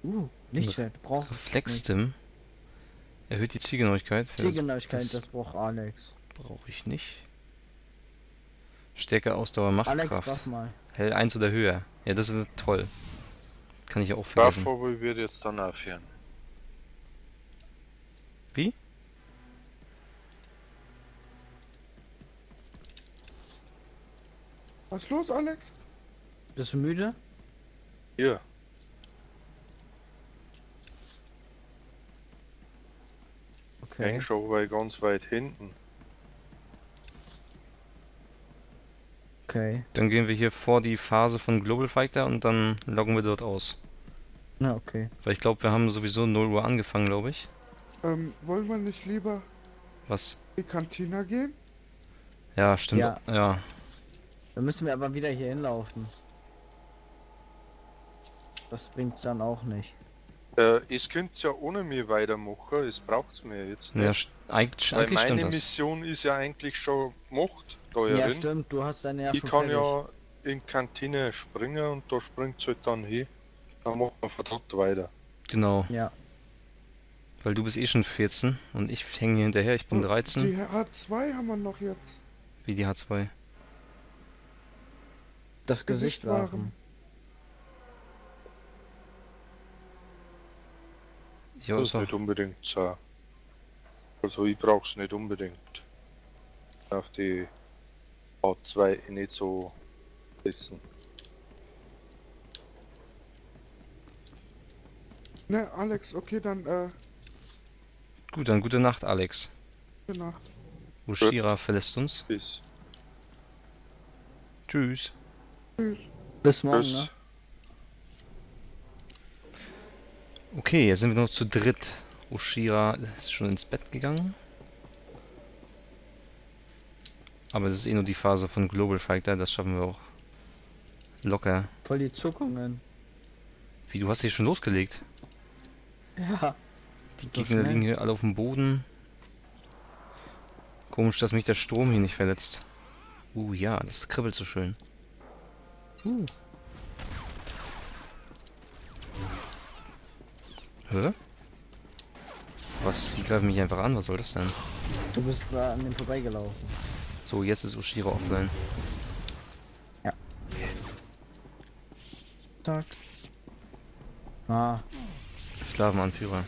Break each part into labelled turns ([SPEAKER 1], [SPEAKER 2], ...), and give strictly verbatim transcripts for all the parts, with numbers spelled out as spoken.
[SPEAKER 1] Uh, Lichtschwert braucht nicht.
[SPEAKER 2] Reflex-Stim. Erhöht die Zielgenauigkeit. Ja, das
[SPEAKER 1] Zielgenauigkeit, das,
[SPEAKER 2] das
[SPEAKER 1] das braucht Alex.
[SPEAKER 2] brauche ich nicht. Stärke, Ausdauer,
[SPEAKER 1] Alex,
[SPEAKER 2] Machtkraft.
[SPEAKER 1] mach mal.
[SPEAKER 2] Hell eins oder höher. Ja, das ist toll. Kann ich auch vergessen.
[SPEAKER 3] Davor wird jetzt dann aufhören.
[SPEAKER 2] Wie?
[SPEAKER 4] Was ist los, Alex?
[SPEAKER 1] Bist du müde?
[SPEAKER 3] Hier.
[SPEAKER 1] Okay.
[SPEAKER 3] Häng schon bei ganz weit hinten.
[SPEAKER 1] Okay.
[SPEAKER 2] Dann gehen wir hier vor die Phase von Global Fighter und dann loggen wir dort aus.
[SPEAKER 1] Na, okay.
[SPEAKER 2] Weil ich glaube, wir haben sowieso null Uhr angefangen, glaube ich.
[SPEAKER 4] Ähm, wollen wir nicht lieber
[SPEAKER 2] Was?
[SPEAKER 4] in die Kantine gehen?
[SPEAKER 2] Ja, stimmt.
[SPEAKER 1] Ja.
[SPEAKER 2] Ja.
[SPEAKER 1] Dann müssen wir aber wieder hier hinlaufen. Das bringt's dann auch nicht.
[SPEAKER 3] Äh, es könnt ja ohne mir weitermachen, es braucht's mir jetzt
[SPEAKER 2] Ja,
[SPEAKER 3] nicht.
[SPEAKER 2] st- eigentlich,
[SPEAKER 3] Weil
[SPEAKER 2] eigentlich stimmt
[SPEAKER 3] meine
[SPEAKER 2] das.
[SPEAKER 3] Mission ist ja eigentlich schon gemacht, da
[SPEAKER 1] Ja,
[SPEAKER 3] ja,
[SPEAKER 1] stimmt, du hast deine ja
[SPEAKER 3] Ich
[SPEAKER 1] schon
[SPEAKER 3] kann
[SPEAKER 1] fertig.
[SPEAKER 3] ja in Kantine springen und da springt halt dann hin. Dann macht man von dort weiter.
[SPEAKER 2] Genau.
[SPEAKER 1] Ja.
[SPEAKER 2] Weil du bist eh schon vierzehn und ich hänge hier hinterher, ich bin
[SPEAKER 4] Und
[SPEAKER 2] dreizehn.
[SPEAKER 4] Die H zwei haben wir noch jetzt.
[SPEAKER 2] Wie die H zwei.
[SPEAKER 1] Das Gesicht
[SPEAKER 4] Gesicht wahren.
[SPEAKER 1] wahren.
[SPEAKER 2] Ja,
[SPEAKER 3] Das
[SPEAKER 2] ist
[SPEAKER 3] ist
[SPEAKER 2] auch.
[SPEAKER 3] nicht unbedingt so. Also ich brauch's nicht unbedingt. Auf die H zwei nicht so wissen.
[SPEAKER 4] Ne, Alex, okay, dann, äh,
[SPEAKER 2] Gut, dann gute Nacht, Alex.
[SPEAKER 4] gute Nacht.
[SPEAKER 2] Ushira verlässt uns.
[SPEAKER 3] Bis.
[SPEAKER 2] Tschüss.
[SPEAKER 4] Tschüss.
[SPEAKER 1] Bis morgen,
[SPEAKER 3] Tschüss.
[SPEAKER 1] ne?
[SPEAKER 2] Okay, jetzt sind wir noch zu dritt. Ushira ist schon ins Bett gegangen. Aber das ist eh nur die Phase von Global Fighter, das schaffen wir auch locker.
[SPEAKER 1] Voll die Zuckungen.
[SPEAKER 2] Wie, du hast dich schon losgelegt?
[SPEAKER 1] Ja.
[SPEAKER 2] Die
[SPEAKER 1] So
[SPEAKER 2] Gegner
[SPEAKER 1] schnell.
[SPEAKER 2] liegen hier alle auf dem Boden. Komisch, dass mich der Strom hier nicht verletzt. Uh, ja, das kribbelt so schön. Uh. Hä? Was? Die greifen mich einfach an, was soll das denn?
[SPEAKER 1] Du bist da an dem vorbeigelaufen.
[SPEAKER 2] So, jetzt ist Ushira offline.
[SPEAKER 1] Tag. Ah,
[SPEAKER 2] Sklavenanführer.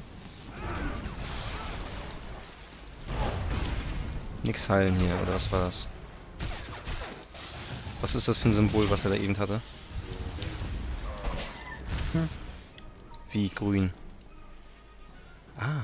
[SPEAKER 2] Nix heilen hier, oder was war das? Was ist das für ein Symbol, was er da eben hatte?
[SPEAKER 1] Hm.
[SPEAKER 2] Wie grün. Ah.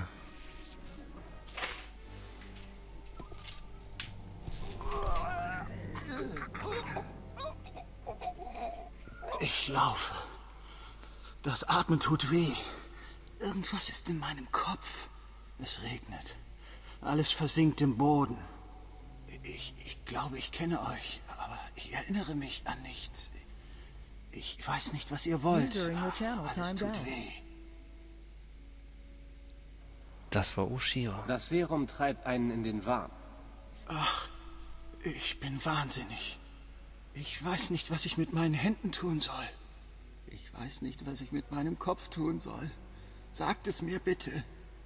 [SPEAKER 5] Ich laufe. Das Atmen tut weh. Irgendwas ist in meinem Kopf. Es regnet. Alles versinkt im Boden. Ich, ich glaube, ich kenne euch, aber ich erinnere mich an nichts. Ich weiß nicht, was ihr wollt.
[SPEAKER 6] User in your channel
[SPEAKER 5] Alles
[SPEAKER 6] timed
[SPEAKER 5] tut
[SPEAKER 6] out.
[SPEAKER 5] weh.
[SPEAKER 2] Das war Ushira.
[SPEAKER 7] Das Serum treibt einen in den Wahn.
[SPEAKER 5] Ach, ich bin wahnsinnig. Ich weiß nicht, was ich mit meinen Händen tun soll. Ich weiß nicht, was ich mit meinem Kopf tun soll. Sagt es mir bitte.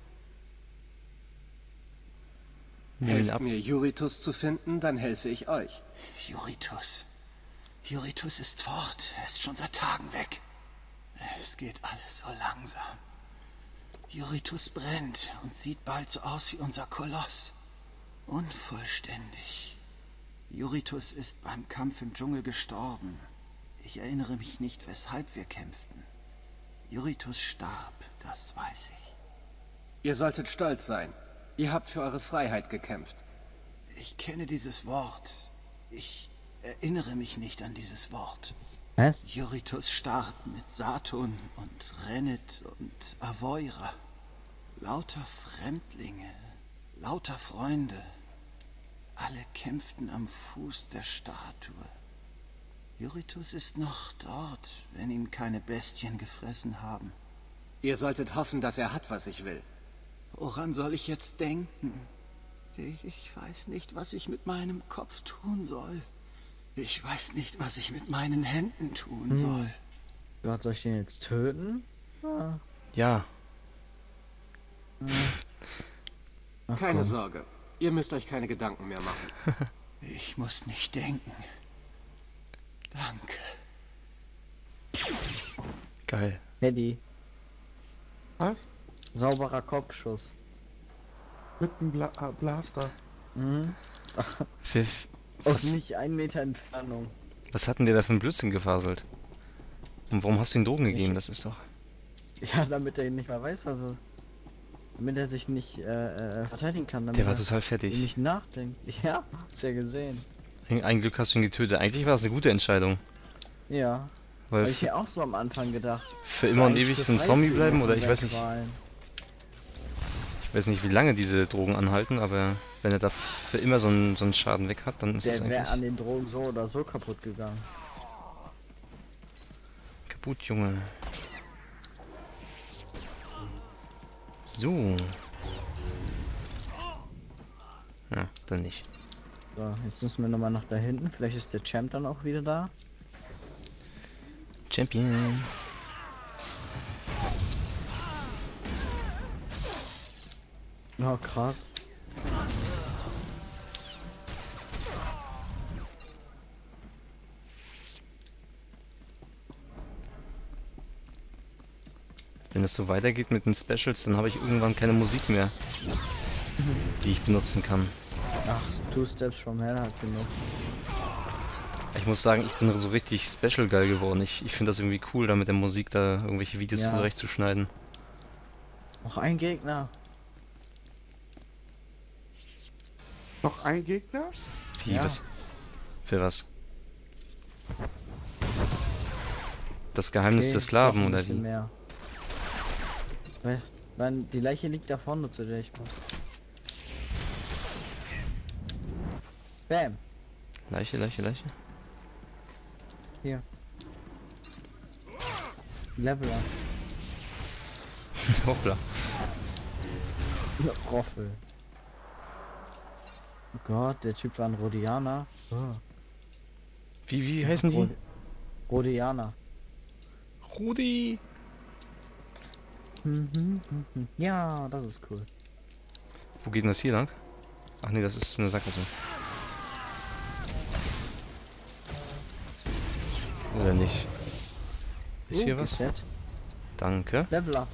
[SPEAKER 2] Nimm ihn
[SPEAKER 7] Helft
[SPEAKER 2] ab.
[SPEAKER 7] mir, Juritus zu finden, dann helfe ich euch.
[SPEAKER 5] Juritus. Juritus ist fort. Er ist schon seit Tagen weg. Es geht alles so langsam. Juritus brennt und sieht bald so aus wie unser Koloss. Unvollständig. Juritus ist beim Kampf im Dschungel gestorben. Ich erinnere mich nicht, weshalb wir kämpften. Juritus starb, das weiß ich.
[SPEAKER 7] Ihr solltet stolz sein. Ihr habt für eure Freiheit gekämpft.
[SPEAKER 5] Ich kenne dieses Wort. Ich erinnere mich nicht an dieses Wort.
[SPEAKER 1] was?
[SPEAKER 5] Juritus starb mit Saturn und Rennet und Avoira. Lauter Fremdlinge, lauter Freunde. Alle kämpften am Fuß der Statue. Juritus ist noch dort, wenn ihn keine Bestien gefressen haben.
[SPEAKER 7] Ihr solltet hoffen, dass er hat, was ich will.
[SPEAKER 5] Woran soll ich jetzt denken? Ich, ich weiß nicht, was ich mit meinem Kopf tun soll. Ich weiß nicht, was ich mit meinen Händen tun
[SPEAKER 1] Hm.
[SPEAKER 5] soll.
[SPEAKER 1] Gott, soll ich den jetzt töten? Ah.
[SPEAKER 2] Ja.
[SPEAKER 1] Ach,
[SPEAKER 7] Keine
[SPEAKER 1] komm.
[SPEAKER 7] Sorge. Ihr müsst euch keine Gedanken mehr machen.
[SPEAKER 5] Ich muss nicht denken. Danke.
[SPEAKER 2] Geil.
[SPEAKER 1] Paddy,
[SPEAKER 4] Was?
[SPEAKER 1] sauberer Kopfschuss.
[SPEAKER 4] Mit einem Bla äh, Blaster.
[SPEAKER 1] Mhm.
[SPEAKER 2] Für,
[SPEAKER 1] Aus
[SPEAKER 2] was,
[SPEAKER 1] nicht ein Meter Entfernung.
[SPEAKER 2] was hat denn der da für ein Blödsinn gefaselt? Und warum hast du ihm Drogen gegeben? Das ist doch...
[SPEAKER 1] Ja, damit er nicht mal weiß, was er... Damit er sich nicht äh, äh, verteidigen kann. Damit
[SPEAKER 2] Der war
[SPEAKER 1] er
[SPEAKER 2] total fertig.
[SPEAKER 1] nicht nachdenkt. Ja, hat's ja gesehen.
[SPEAKER 2] Ein, ein Glück hast du ihn getötet. Eigentlich war es eine gute Entscheidung.
[SPEAKER 1] Ja.
[SPEAKER 2] Weil
[SPEAKER 1] Habe ich
[SPEAKER 2] für,
[SPEAKER 1] ja auch so am Anfang gedacht.
[SPEAKER 2] für immer und ewig so ein Zombie bleiben oder ich weiß nicht...
[SPEAKER 1] Wegqualen.
[SPEAKER 2] Ich weiß nicht, wie lange diese Drogen anhalten, aber wenn er da für immer so einen, so einen Schaden weg hat, dann ist es
[SPEAKER 1] Der wäre
[SPEAKER 2] eigentlich
[SPEAKER 1] an den Drogen so oder so kaputt gegangen.
[SPEAKER 2] kaputt, Junge. So. Ja, dann nicht.
[SPEAKER 1] So, jetzt müssen wir nochmal nach da hinten. Vielleicht ist der Champ dann auch wieder da.
[SPEAKER 2] Champion.
[SPEAKER 1] Oh, krass.
[SPEAKER 2] Wenn es so weitergeht mit den Specials, dann habe ich irgendwann keine Musik mehr, die ich benutzen kann.
[SPEAKER 1] Ach, Two Steps from Hell hat genug.
[SPEAKER 2] Ich muss sagen, ich bin so richtig Special geil geworden. Ich, ich finde das irgendwie cool, da mit der Musik da irgendwelche Videos
[SPEAKER 1] Ja.
[SPEAKER 2] zurechtzuschneiden.
[SPEAKER 1] Noch ein Gegner.
[SPEAKER 4] Noch ein Gegner?
[SPEAKER 2] Wie,
[SPEAKER 1] Ja.
[SPEAKER 2] was? Für was? Das Geheimnis
[SPEAKER 1] Okay,
[SPEAKER 2] des Sklaven,
[SPEAKER 1] noch ein
[SPEAKER 2] oder
[SPEAKER 1] bisschen
[SPEAKER 2] wie?
[SPEAKER 1] Mehr. Weil, weil die Leiche liegt da vorne, zu der ich muss. Bam.
[SPEAKER 2] Leiche, Leiche, Leiche?
[SPEAKER 1] Hier. Leveler.
[SPEAKER 2] Hoppla.
[SPEAKER 1] Roffel. Oh Gott, der Typ war ein Rhodianer. Oh.
[SPEAKER 2] Wie, wie heißen die?
[SPEAKER 1] Rhod- Rhodianer.
[SPEAKER 2] Rudi!
[SPEAKER 1] Mhm, mhm, mhm. Ja, das ist cool.
[SPEAKER 2] Wo geht denn das hier lang? Ach nee, das ist eine Sackgasse. Oder nicht? Ist hier
[SPEAKER 1] Uh,
[SPEAKER 2] was?
[SPEAKER 1] Reset.
[SPEAKER 2] Danke.
[SPEAKER 1] Level up.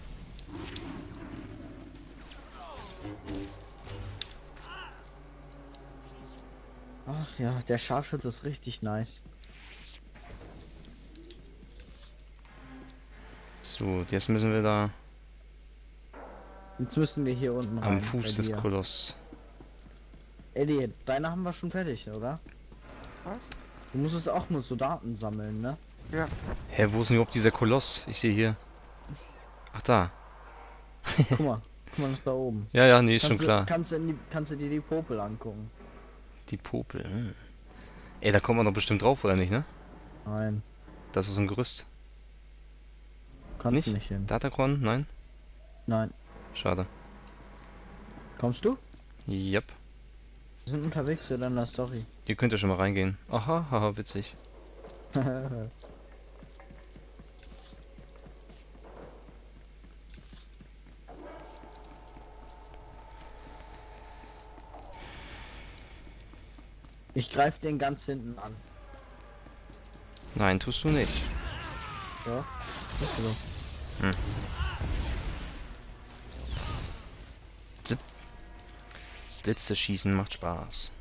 [SPEAKER 1] Ach ja, der Scharfschütze ist richtig nice.
[SPEAKER 2] So, jetzt müssen wir da
[SPEAKER 1] Jetzt müssen wir hier unten rein.
[SPEAKER 2] am Fuß
[SPEAKER 1] bei
[SPEAKER 2] des
[SPEAKER 1] dir.
[SPEAKER 2] Koloss.
[SPEAKER 1] Eddie, deine haben wir schon fertig, oder?
[SPEAKER 4] Was?
[SPEAKER 1] Du musst es auch nur so Daten sammeln, ne?
[SPEAKER 4] Ja.
[SPEAKER 2] Hä, wo ist denn überhaupt dieser Koloss? Ich sehe hier. Ach da.
[SPEAKER 1] Guck mal, guck mal, das ist da oben.
[SPEAKER 2] Ja, ja, nee, ist schon
[SPEAKER 1] Kannst du-
[SPEAKER 2] klar.
[SPEAKER 1] Kannst du, in die, kannst du dir die Popel angucken?
[SPEAKER 2] Die Popel. Hm. Ey, da kommt man doch bestimmt drauf, oder nicht, ne?
[SPEAKER 1] Nein,
[SPEAKER 2] Das ist ein Gerüst.
[SPEAKER 1] kannst
[SPEAKER 2] Nicht?
[SPEAKER 1] du nicht hin.
[SPEAKER 2] Datacron? Nein?
[SPEAKER 1] Nein.
[SPEAKER 2] Schade.
[SPEAKER 1] Kommst du?
[SPEAKER 2] Yep.
[SPEAKER 1] Wir sind unterwegs oder in der Story.
[SPEAKER 2] Ihr könnt ja schon mal reingehen. Aha, haha, witzig.
[SPEAKER 1] Ich greife den ganz hinten an.
[SPEAKER 2] Nein, tust du nicht.
[SPEAKER 1] So. Bist du so.
[SPEAKER 2] Zip. Blitze schießen macht Spaß.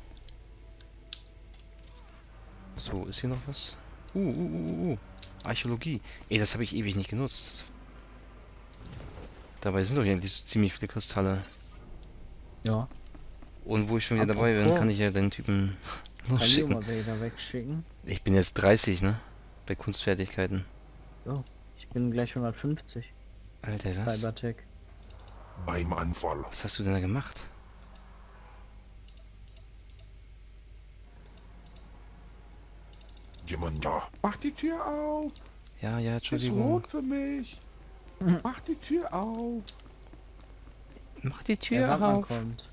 [SPEAKER 2] So, ist hier noch was? Uh, uh, uh, uh, uh. Archäologie. Ey, das habe ich ewig nicht genutzt. Das... Dabei sind doch hier eigentlich ziemlich viele Kristalle.
[SPEAKER 1] Ja.
[SPEAKER 2] Und wo ich schon wieder dabei bin,
[SPEAKER 1] Apropos.
[SPEAKER 2] kann ich ja den Typen
[SPEAKER 1] Kann ich
[SPEAKER 2] losschicken.
[SPEAKER 1] mal wieder wegschicken.
[SPEAKER 2] Ich bin jetzt dreißig, ne? Bei Kunstfertigkeiten.
[SPEAKER 1] So. Ich bin gleich hundertfünfzig.
[SPEAKER 2] Alter, was?
[SPEAKER 1] Cybertech.
[SPEAKER 6] Beim Anfall.
[SPEAKER 2] Was hast du denn da gemacht?
[SPEAKER 6] Jemand da.
[SPEAKER 4] Mach die Tür auf.
[SPEAKER 2] Ja, ja,
[SPEAKER 4] Ist
[SPEAKER 2] Entschuldigung.
[SPEAKER 4] rot für mich. Mach die Tür auf.
[SPEAKER 2] Mach die
[SPEAKER 1] Der
[SPEAKER 2] Tür
[SPEAKER 1] Sandmann
[SPEAKER 2] auf.
[SPEAKER 1] kommt.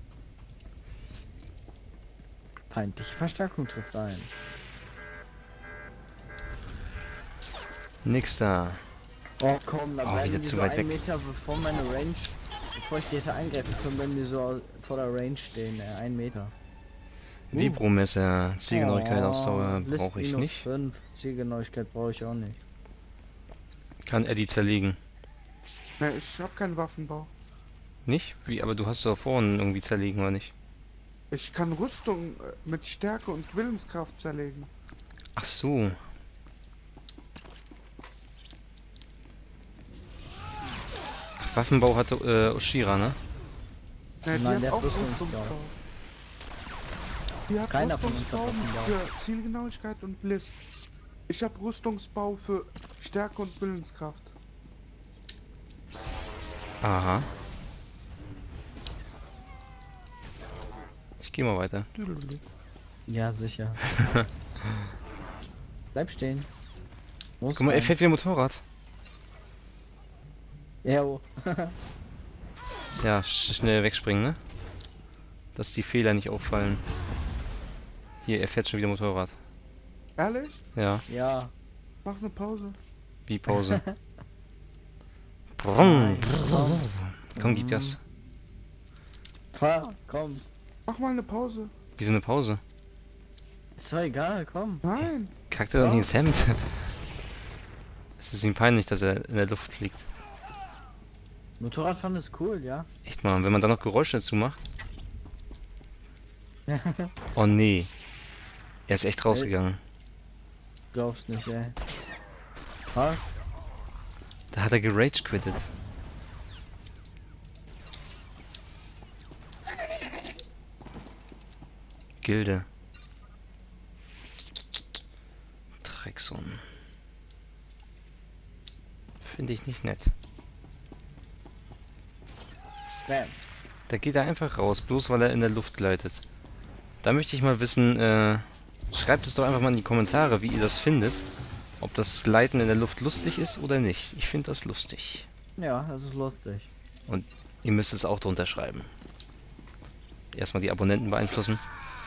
[SPEAKER 1] Feindliche Verstärkung trifft ein.
[SPEAKER 2] Nix da.
[SPEAKER 1] Oh komm, da
[SPEAKER 2] Oh,
[SPEAKER 1] bleiben
[SPEAKER 2] wieder
[SPEAKER 1] die
[SPEAKER 2] zu
[SPEAKER 1] so
[SPEAKER 2] weit
[SPEAKER 1] einen
[SPEAKER 2] weg.
[SPEAKER 1] Meter bevor meine Range, bevor ich die hätte eingreifen können, wenn die so vor der Range stehen, äh, ein Meter.
[SPEAKER 2] Vibromesser, Zielgenauigkeit,
[SPEAKER 1] Oh,
[SPEAKER 2] Ausdauer
[SPEAKER 1] List
[SPEAKER 2] brauche ich
[SPEAKER 1] minus
[SPEAKER 2] nicht.
[SPEAKER 1] fünf. Zielgenauigkeit brauche ich auch nicht.
[SPEAKER 2] Kann Eddie zerlegen.
[SPEAKER 4] Ne, ich hab keinen Waffenbau.
[SPEAKER 2] Nicht? Wie? Aber du hast doch vorhin irgendwie zerlegen, oder nicht?
[SPEAKER 4] Ich kann Rüstung äh, mit Stärke und Willenskraft zerlegen.
[SPEAKER 2] Ach so. Ach, Waffenbau hatte äh, Oshira, ne?
[SPEAKER 4] Ne, die
[SPEAKER 1] Nein,
[SPEAKER 4] hat
[SPEAKER 1] der
[SPEAKER 4] auch
[SPEAKER 1] hat Rüstungsbau.
[SPEAKER 4] Rüstungsbau. Die hat
[SPEAKER 1] Keiner von uns hat
[SPEAKER 4] Rüstungsbau
[SPEAKER 1] Waffenbau.
[SPEAKER 4] für Zielgenauigkeit und List. Ich hab Rüstungsbau für Stärke und Willenskraft.
[SPEAKER 2] Aha. Ich geh mal weiter.
[SPEAKER 1] Ja, sicher. Bleib stehen. Muss
[SPEAKER 2] Guck mal, er
[SPEAKER 1] rein.
[SPEAKER 2] fährt wieder Motorrad.
[SPEAKER 1] Ja, oh.
[SPEAKER 2] Ja, sch schnell wegspringen, ne? Dass die Fehler nicht auffallen. Hier, er fährt schon wieder Motorrad.
[SPEAKER 4] Ehrlich?
[SPEAKER 2] Ja,
[SPEAKER 1] Ja.
[SPEAKER 4] Mach eine Pause.
[SPEAKER 2] wie Pause. Brumm.
[SPEAKER 1] Komm.
[SPEAKER 2] Komm, gib Gas.
[SPEAKER 1] Fahr, komm.
[SPEAKER 4] Mach mal eine Pause.
[SPEAKER 2] Wieso eine Pause?
[SPEAKER 1] Ist doch egal, komm.
[SPEAKER 4] Nein.
[SPEAKER 2] Kackt er doch nicht ins Hemd. Es ist ihm peinlich, dass er in der Luft fliegt.
[SPEAKER 1] Motorradfahren ist cool, ja.
[SPEAKER 2] Echt mal, wenn man da noch Geräusche dazu macht. Oh nee. Er ist echt rausgegangen.
[SPEAKER 1] Glaub's nicht, ey. Was?
[SPEAKER 2] Da hat er gerage quittet. Gilde. Drecksohn. Finde ich nicht nett.
[SPEAKER 1] Bam.
[SPEAKER 2] Da geht er einfach raus, bloß weil er in der Luft gleitet. Da möchte ich mal wissen, äh, schreibt es doch einfach mal in die Kommentare, wie ihr das findet. Ob das Gleiten in der Luft lustig ist oder nicht. Ich finde das lustig.
[SPEAKER 1] Ja, das ist lustig.
[SPEAKER 2] Und ihr müsst es auch drunter schreiben. Erstmal die Abonnenten beeinflussen.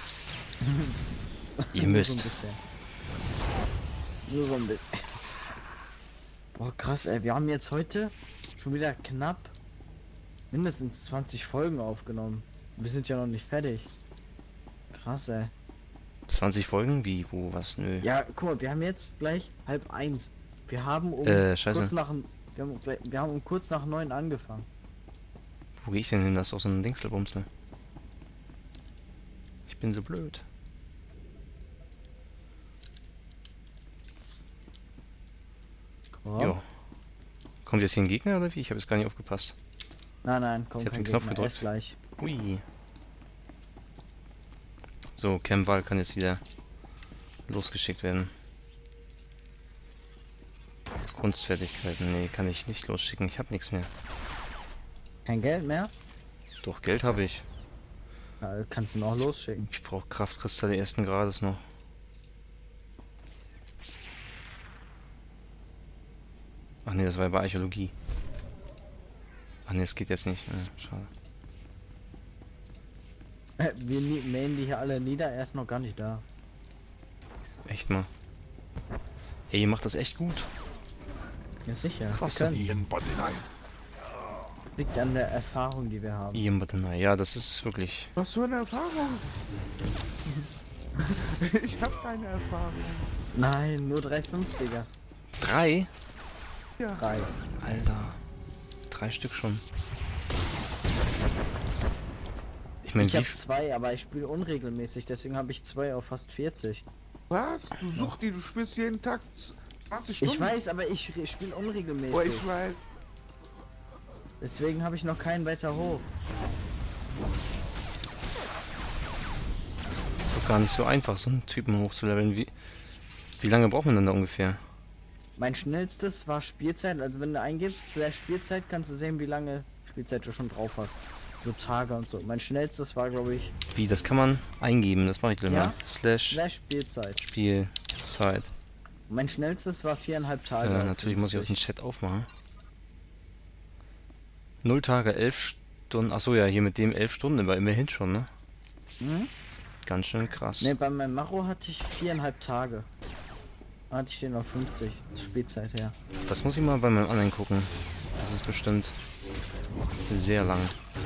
[SPEAKER 2] Ihr
[SPEAKER 1] Nur
[SPEAKER 2] müsst.
[SPEAKER 1] So ein bisschen. Nur so ein bisschen. Boah, krass, ey. Wir haben jetzt heute schon wieder knapp mindestens zwanzig Folgen aufgenommen. Wir sind ja noch nicht fertig. Krass, ey.
[SPEAKER 2] zwanzig Folgen? Wie? Wo? Was? Nö.
[SPEAKER 1] Ja, guck mal, wir haben jetzt gleich halb eins. Wir haben um
[SPEAKER 2] Äh, scheiße.
[SPEAKER 1] kurz nach wir haben, gleich- wir haben um kurz nach neun angefangen.
[SPEAKER 2] Wo gehe ich denn hin? Das ist auch so ein Dingselbumsel. Ich bin so blöd.
[SPEAKER 1] Komm.
[SPEAKER 2] Jo. Kommt jetzt hier ein Gegner oder wie? Ich habe jetzt gar nicht aufgepasst.
[SPEAKER 1] Nein, nein, komm,
[SPEAKER 2] Ich hab
[SPEAKER 1] kein
[SPEAKER 2] den Knopf
[SPEAKER 1] Gegner,
[SPEAKER 2] gedrückt.
[SPEAKER 1] erst gleich.
[SPEAKER 2] Ui. So, Camval kann jetzt wieder losgeschickt werden. Kunstfertigkeiten, nee, kann ich nicht losschicken. Ich habe nichts mehr.
[SPEAKER 1] Kein Geld mehr?
[SPEAKER 2] Doch, Geld habe ich.
[SPEAKER 1] Ja, kannst du noch losschicken.
[SPEAKER 2] Ich brauche Kraftkristalle ersten Grades noch. Ach nee, das war ja bei Archäologie. Ach nee, das geht jetzt nicht. Ja, schade.
[SPEAKER 1] Äh, Wir nie- mähen die hier alle nieder, er ist noch gar nicht da.
[SPEAKER 2] Echt mal. Ey, ihr macht das echt gut.
[SPEAKER 1] Ja, sicher.
[SPEAKER 2] Krass.
[SPEAKER 1] Wir können.
[SPEAKER 6] Ian Badinai.
[SPEAKER 1] Liegt an der Erfahrung, die wir haben.
[SPEAKER 2] Iambatanai. Ja, das ist wirklich...
[SPEAKER 4] Was für eine Erfahrung? Ich habe keine Erfahrung.
[SPEAKER 1] Nein, nur drei fünfziger.
[SPEAKER 2] Drei?
[SPEAKER 4] Ja.
[SPEAKER 1] Drei.
[SPEAKER 2] Alter. Drei Stück schon. Ich meine,
[SPEAKER 1] Ich
[SPEAKER 2] wie...
[SPEAKER 1] habe
[SPEAKER 2] f-
[SPEAKER 1] zwei, aber ich spiele unregelmäßig, deswegen habe ich zwei auf fast vierzig.
[SPEAKER 4] Was? Du suchst die, du spielst jeden Tag zwanzig Stunden.
[SPEAKER 1] Ich weiß, aber ich spiele unregelmäßig.
[SPEAKER 4] Oh, ich weiß.
[SPEAKER 1] Deswegen habe ich noch keinen weiter hoch.
[SPEAKER 2] Ist doch gar nicht so einfach, so einen Typen hochzuleveln. Wie, wie lange braucht man denn da ungefähr?
[SPEAKER 1] Mein schnellstes war Spielzeit, also wenn du eingibst, der Spielzeit kannst du sehen, wie lange Spielzeit du schon drauf hast. So Tage und so. Mein schnellstes war, glaube ich,
[SPEAKER 2] Wie, das kann man eingeben, das mache ich gleich
[SPEAKER 1] Ja?
[SPEAKER 2] mal. Slash
[SPEAKER 1] Slash Spielzeit.
[SPEAKER 2] Spielzeit.
[SPEAKER 1] Mein schnellstes war viereinhalb Tage.
[SPEAKER 2] Äh,
[SPEAKER 1] auf
[SPEAKER 2] natürlich muss ich auch den
[SPEAKER 1] fünfzig.
[SPEAKER 2] Chat aufmachen. Null Tage, elf Stunden. Achso, ja, hier mit dem elf Stunden, aber immerhin schon, ne?
[SPEAKER 1] Mhm.
[SPEAKER 2] Ganz schön krass.
[SPEAKER 1] Ne, bei meinem Maro hatte ich viereinhalb Tage. Hatte ich den auf fünfzig. Das ist Spielzeit her.
[SPEAKER 2] Das muss ich mal bei meinem anderen gucken. Das ist bestimmt sehr lang.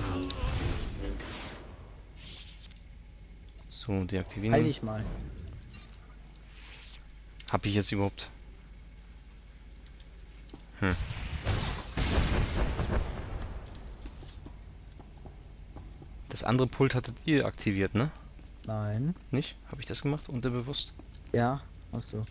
[SPEAKER 2] So, deaktivieren.
[SPEAKER 1] Heil dich mal.
[SPEAKER 2] Hab ich jetzt überhaupt? Hm. Das andere Pult hattet ihr aktiviert, ne?
[SPEAKER 1] Nein.
[SPEAKER 2] Nicht? Habe ich das gemacht? Unterbewusst?
[SPEAKER 1] Ja, hast du.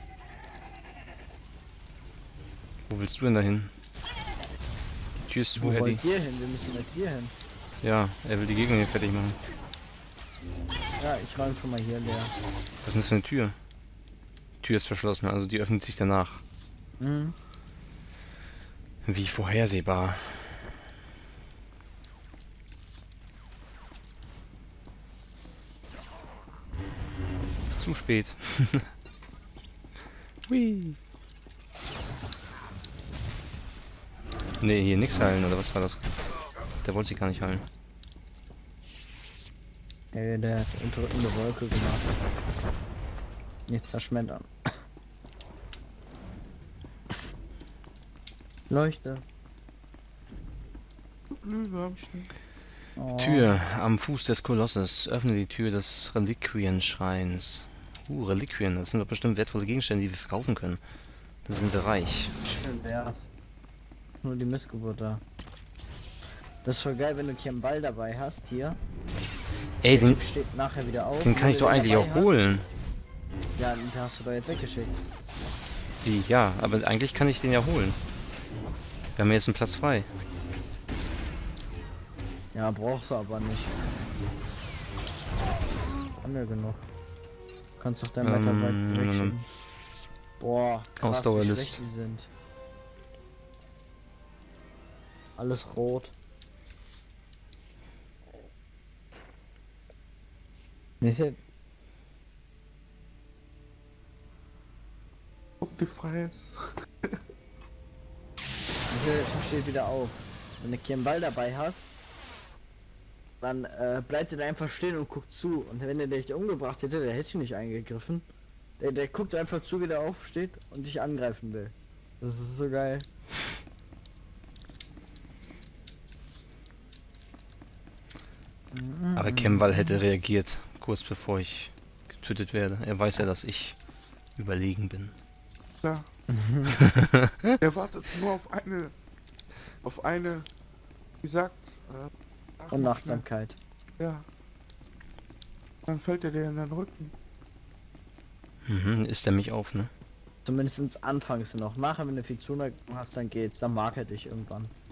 [SPEAKER 2] Wo willst du denn dahin? Die Tür ist zu,
[SPEAKER 1] Wo
[SPEAKER 2] Eddie.
[SPEAKER 1] wollt ihr hin? Wir müssen jetzt hier hin.
[SPEAKER 2] Ja, er will die Gegner hier fertig machen.
[SPEAKER 1] Ja, ich räume schon mal hier leer.
[SPEAKER 2] Was ist denn das für eine Tür? Die Tür ist verschlossen, also die öffnet sich danach.
[SPEAKER 1] Mhm.
[SPEAKER 2] Wie vorhersehbar. Zu spät. Hui. Ne, hier nix heilen, oder was war das? Der wollte sie gar nicht heilen.
[SPEAKER 1] Ey, der hat unterdrückende Wolke gemacht. Jetzt zerschmettern. Leuchte.
[SPEAKER 4] Glühwürmchen.
[SPEAKER 1] Oh.
[SPEAKER 2] Tür am Fuß des Kolosses. Öffne die Tür des Reliquienschreins. Uh, Reliquien. Das sind doch bestimmt wertvolle Gegenstände, die wir verkaufen können. Da sind wir reich.
[SPEAKER 1] Schön wär's. Nur die Missgeburt da. Das ist voll geil, wenn du hier einen Ball dabei hast, hier.
[SPEAKER 2] Ey,
[SPEAKER 1] Der
[SPEAKER 2] den,
[SPEAKER 1] Typ steht nachher wieder auf.
[SPEAKER 2] den
[SPEAKER 1] und
[SPEAKER 2] kann ich
[SPEAKER 1] wenn
[SPEAKER 2] doch
[SPEAKER 1] du den
[SPEAKER 2] eigentlich
[SPEAKER 1] dabei
[SPEAKER 2] auch
[SPEAKER 1] hast-
[SPEAKER 2] holen.
[SPEAKER 1] Ja, den hast du doch jetzt weggeschickt.
[SPEAKER 2] Wie? Ja, aber eigentlich kann ich den ja holen. Wir haben jetzt einen Platz frei.
[SPEAKER 1] Ja, brauchst du aber nicht. Haben wir genug. Kannst doch dein
[SPEAKER 2] Ähm,
[SPEAKER 1] weiter weit
[SPEAKER 2] ähm,
[SPEAKER 1] wegschicken. Boah, krass, wie
[SPEAKER 2] Ausdauerlist.
[SPEAKER 1] schlecht die sind. Alles rot. Nicht jetzt.
[SPEAKER 4] Guck die Fresse.
[SPEAKER 1] Also, steht wieder auf. Wenn du hier einen Ball dabei hast, dann äh, bleibt er da einfach stehen und guckt zu. Und wenn er dich umgebracht hätte, der hätte ich nicht eingegriffen. Der, der guckt einfach zu, wie der aufsteht und dich angreifen will. Das ist so geil.
[SPEAKER 2] Aber Kemwall hätte reagiert, kurz bevor ich getötet werde. Er weiß ja, dass ich überlegen bin.
[SPEAKER 4] Ja. Er wartet nur auf eine. Auf eine. Wie sagt. Äh,
[SPEAKER 1] Unachtsamkeit.
[SPEAKER 4] Ja. Dann fällt er dir in den Rücken.
[SPEAKER 2] Mhm, isst er mich auf, ne?
[SPEAKER 1] Zumindest anfangs noch. Nachher, wenn du viel Zuneigung hast, dann geht's. Dann mag er dich irgendwann.